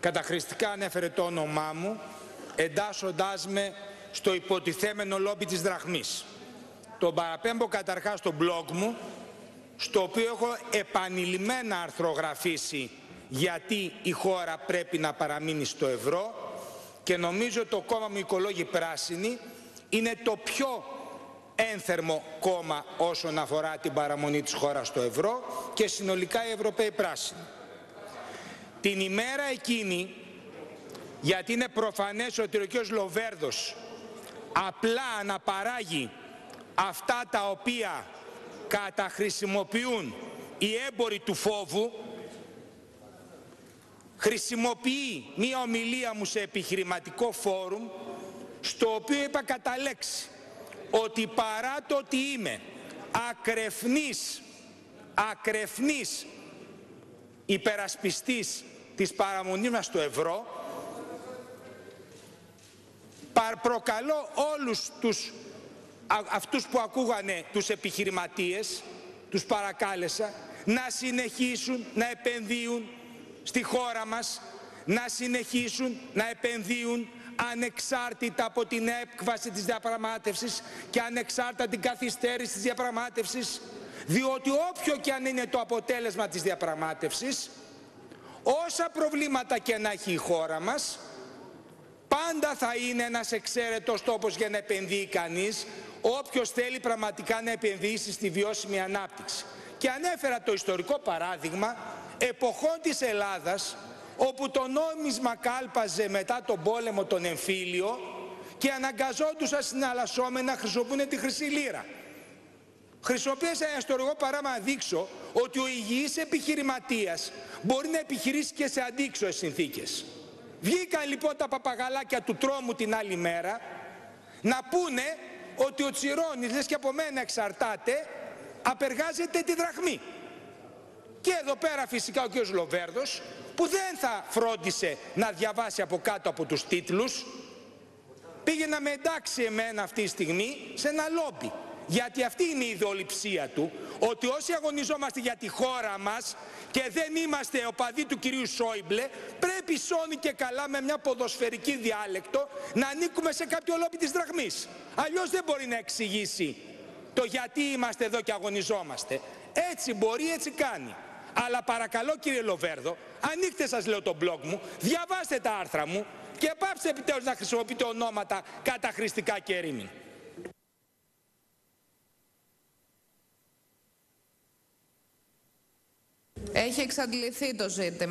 καταχρηστικά ανέφερε το όνομά μου, εντάσσοντάς με στο υποτιθέμενο λόμπι της δραχμής. Τον παραπέμπω καταρχάς στο blog μου, στο οποίο έχω επανειλημμένα αρθρογραφήσει γιατί η χώρα πρέπει να παραμείνει στο ευρώ, και νομίζω το κόμμα μου Οικολόγοι Πράσινοι είναι το πιο ένθερμο κόμμα όσον αφορά την παραμονή της χώρας στο ευρώ και συνολικά οι Ευρωπαίοι Πράσινοι. Την ημέρα εκείνη, γιατί είναι προφανές ότι ο κ. Λοβέρδος απλά αναπαράγει αυτά τα οποία καταχρησιμοποιούν οι έμποροι του φόβου, χρησιμοποιεί μία ομιλία μου σε επιχειρηματικό φόρουμ, στο οποίο είπα κατά λέξη ότι παρά το ότι είμαι ακρεφνής υπερασπιστής της παραμονής μας στο ευρώ, προκαλώ όλους αυτούς που ακούγανε τους επιχειρηματίες, τους παρακάλεσα να συνεχίσουν να επενδύουν στη χώρα μας, να συνεχίσουν να επενδύουν ανεξάρτητα από την έκβαση της διαπραγμάτευσης και ανεξάρτητα την καθυστέρηση της διαπραγμάτευσης, διότι όποιο και αν είναι το αποτέλεσμα της διαπραγμάτευσης, όσα προβλήματα και να έχει η χώρα μας, πάντα θα είναι ένας εξαίρετος τόπος για να επενδύει κανείς, όποιος θέλει πραγματικά να επενδύσει στη βιώσιμη ανάπτυξη. Και ανέφερα το ιστορικό παράδειγμα εποχών της Ελλάδας, όπου το νόμισμα κάλπαζε μετά τον πόλεμο τον εμφύλιο και αναγκαζόντουσαν συναλλασσόμενα να χρησιμοποιούν τη χρυσή λίρα. Χρησιμοποίησα ένα ιστορικό παράδειγμα να δείξω ότι ο υγιής επιχειρηματίας μπορεί να επιχειρήσει και σε αντίξωες συνθήκες. Βγήκαν λοιπόν τα παπαγαλάκια του τρόμου την άλλη μέρα να πούνε ότι ο Τσιρόνης, λες και από μένα εξαρτάται, απεργάζεται τη δραχμή. Και εδώ πέρα φυσικά ο κ. Λοβέρδος, που δεν θα φρόντισε να διαβάσει από κάτω από τους τίτλους, πήγε να με εντάξει εμένα αυτή τη στιγμή σε ένα λόμπι. Γιατί αυτή είναι η ιδεολειψία του, ότι όσοι αγωνιζόμαστε για τη χώρα μας και δεν είμαστε οπαδοί του κυρίου Σόιμπλε, πρέπει σώνει και καλά με μια ποδοσφαιρική διάλεκτο να ανήκουμε σε κάποιο λόμπι της δραχμής. Αλλιώς δεν μπορεί να εξηγήσει το γιατί είμαστε εδώ και αγωνιζόμαστε. Έτσι μπορεί, έτσι κάνει. Αλλά παρακαλώ κύριε Λοβέρδο, ανοίξτε σας λέω το blog μου, διαβάστε τα άρθρα μου και πάψτε επιτέλους να χρησιμοποιείτε ονόματα καταχρηστικά και ερήμην. Έχει εξαντληθεί το ζήτημα.